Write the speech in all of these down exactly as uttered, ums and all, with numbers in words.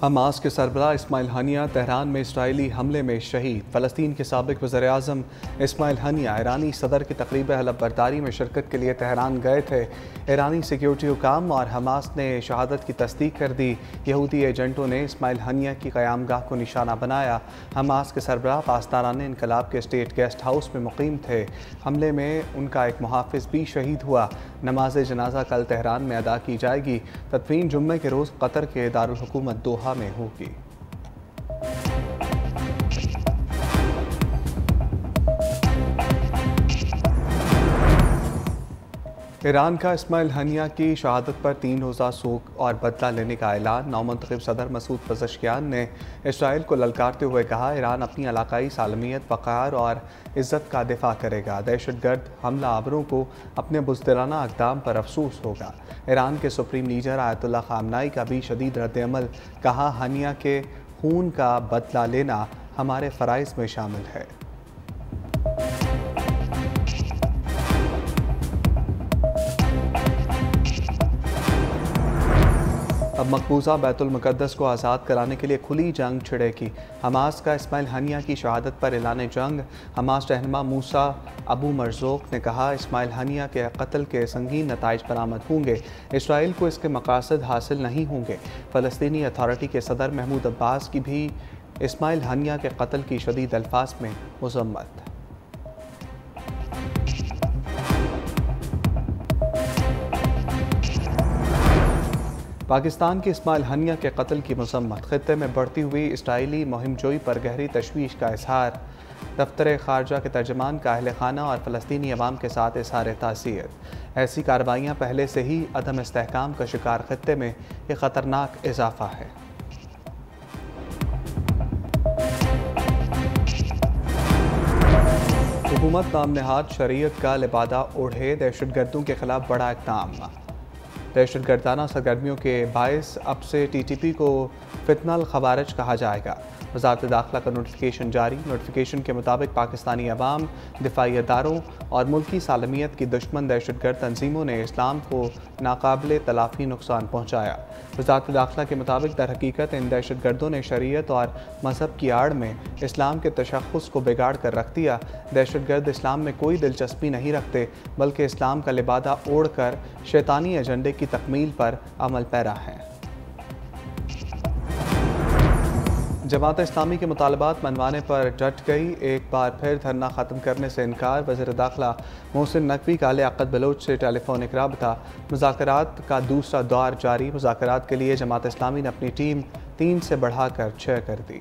Hamas के सरबराह Ismail Haniyeh Tehran में इसराइली हमले में शहीद। फ़लस्तीन के साबिक़ वज़ीर-ए-आज़म इस्माइल हनिया ईरानी सदर की तक़रीब हलफ़ बरदारी में शिरकत के लिए तेहरान गए थे। ईरानी सिक्योरिटी हुकाम और हमास ने शहादत की तस्दीक कर दी। यहूदी एजेंटों ने इस्माइल हनिया की क़यामगाह को निशाना बनाया। हमास के सरबराह पासदारान इनकलाब के स्टेट गेस्ट हाउस में मुक़ीम थे। हमले में उनका एक मुहाफ़िज़ भी शहीद हुआ। नमाज जनाजा कल तेहरान में अदा की जाएगी। तदफीन जुम्मे के रोज़ कतर के दारुल हुकूमत दोहा में होगी। ईरान का इस्माइल हनिया की शहादत पर तीन रोज़ा सोग और बदला लेने का ऐलान। नौमंतखब सदर मसूद पज़ेश्कियान ने इसराइल को ललकारते हुए कहा, ईरान अपनी इलाकाई सालमियत, वक़ार और इज़्ज़त का दिफा करेगा। दहशतगर्द हमला आवरों को अपने बुज़दिलाना अक़दाम पर अफसोस होगा। ईरान के सुप्रीम लीडर आयतुल्लाह ख़ामनाई का भी शदीद रद्द-ए-अमल। कहा, हनिया के खून का बदला लेना हमारे फ़राइज़ में शामिल है। अब मकबूजा बैतुल मुक़द्दस को आज़ाद कराने के लिए खुली जंग छिड़ेगी। हमास का इस्माइल हनिया की शहादत पर ऐलान जंग। हमास रहनुमा मूसा अबू मरज़ूक़ ने कहा, इस्माइल हनिया के कत्ल के संगीन नताइज बरामद होंगे। इसराइल को इसके मकासद हासिल नहीं होंगे। फ़लस्तीनी अथॉरिटी के सदर महमूद अब्बास की भी इस्माइल हनिया के कत्ल की शदीद अल्फाज में मज़म्मत। पाकिस्तान के इस्माइल हनिया के कत्ल की मज़म्मत। ख़ित्ते में बढ़ती हुई इसराइली मुहिम जोई पर गहरी तशवीश का इजहार। दफ्तर ख़ारजा के तर्जमान का अहल खाना और फ़लस्तीनी अवाम के साथ इज़हार ताज़ियत। ऐसी कार्रवाइयाँ पहले से ही अदम इस्तेहकाम का शिकार ख़ित्ते में एक ख़तरनाक इजाफ़ा है। हुकूमत नाम नहाद शरीयत का लिबादा ओढ़े, दहशतगर्दों के खिलाफ बड़ा इक़दाम। दहशतगर्दाना सरगर्मियों के बायस अब से टी टी पी को फितनल खवारिज कहा जाएगा। वज़ारत दाखिला का नोटिफिकेशन जारी। नोटिफिकेशन के मुताबिक पाकिस्तानी अवाम, दिफाई अदारों और मुल्की सालमियत की दुश्मन दहशतगर्द तंजीमों ने इस्लाम को नाकाबिले तलाफ़ी नुकसान पहुँचाया। वज़ारत दाखिला के मुताबिक दर हकीकत इन दहशतगर्दों ने शरीयत और मज़हब की आड़ में इस्लाम के तशख़्ख़ुस को बिगाड़ कर रख दिया। दहशतगर्द इस्लाम में कोई दिलचस्पी नहीं रखते, बल्कि इस्लाम का लिबादा ओढ़ कर शैतानी एजेंडे की तकमील पर अमल पैरा हैं। जमात इस्लामी के मुतालबात मनवाने पर डट गई। एक बार फिर धरना ख़त्म करने से इनकार। वज़ीर दाखिला मोहसिन नकवी का लियाकत बलोच से टेलीफोनिक राबता। मुज़ाकरात का दूसरा दौर जारी। मुज़ाकरात के लिए जमात इस्लामी ने अपनी टीम तीन से बढ़ाकर छः कर दी।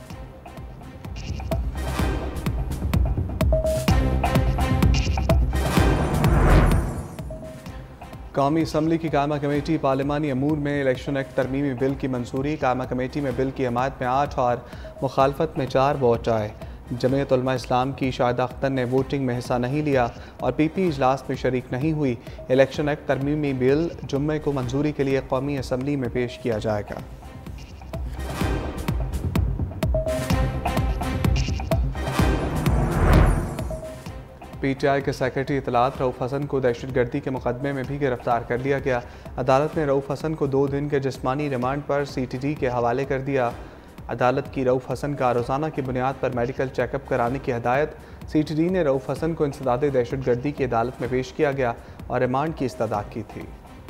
कौमी असम्बली की कायमा कमेटी पार्लिमानी अमूर में इलेक्शन एक्ट तरमीमी बिल की मंजूरी। कायमा कमेटी में बिल की हमायत में आठ और मुखालफत में चार वोट आए। जमीयत उलमा इस्लाम की शाहिदा अख्तर ने वोटिंग में हिस्सा नहीं लिया और पी पी इजलास में शरीक नहीं हुई। इलेक्शन एक्ट तरमीमी बिल जुम्मे को मंजूरी के लिए कौमी असम्बली में पेश किया जाएगा। पी टी आई के सेक्रेटरी इतलात रऊफ़ हसन को दहशतगर्दी के मुकदमे में भी गिरफ्तार कर लिया गया। अदालत ने रऊफ़ हसन को दो दिन के जिस्मानी रिमांड पर सी टी डी के हवाले कर दिया। अदालत की रऊफ़ हसन का रोज़ाना की बुनियाद पर मेडिकल चेकअप कराने की हदायत। सी टी डी ने रऊफ़ हसन को इंसदाद दहशतगर्दी की अदालत में पेश किया गया और रिमांड की इस्तदा की थी।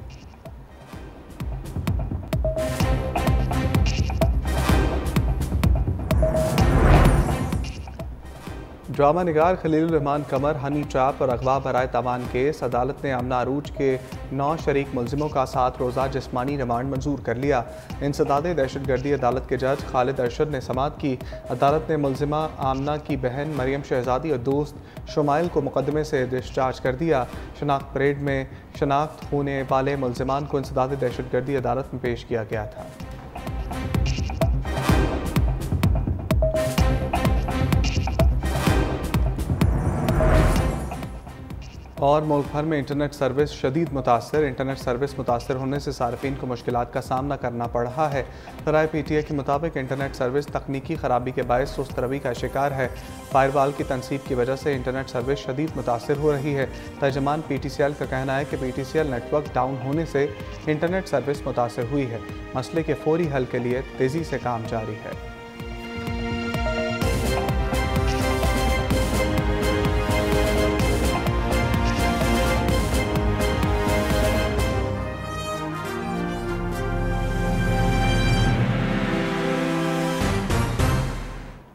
ड्रामा निगार खलील रहमान कमर हनी ट्रैप और अगवा बराए तवान केस। अदालत ने आमना अरूज के नौ शरीक मुलजिमों का सात रोज़ा जिस्मानी रिमांड मंजूर कर लिया। इंसदाद दहशतगर्दी अदालत के जज खालिद अरशद ने समाअत की। अदालत ने मुलजिमा आमना की बहन मरियम शहजादी और दोस्त शुमाइल को मुकदमे से डिस्चार्ज कर दिया। शनाख्त परेड में शनाख्त होने वाले मुलजिमान को इंसदाद दहशतगर्दी अदालत में पेश किया गया था। और मुल्क भर में इंटरनेट सर्विस शदीद मुतासर। इंटरनेट सर्विस मुतासर होने से सार्फिन को मुश्किलात का सामना करना पड़ रहा है। ज़राए पी टी आई के मुताबिक इंटरनेट सर्विस तकनीकी खराबी के बायस सुस्त रवि का शिकार है। फायरवॉल की तनसीब की वजह से इंटरनेट सर्विस शदीद मुतासर हो रही है। तर्जमान पी टी सी एल का कहना है कि P T C L network down होने से इंटरनेट सर्विस मुतासर हुई है। मसले के फौरी हल के लिए तेज़ी से काम जारी है।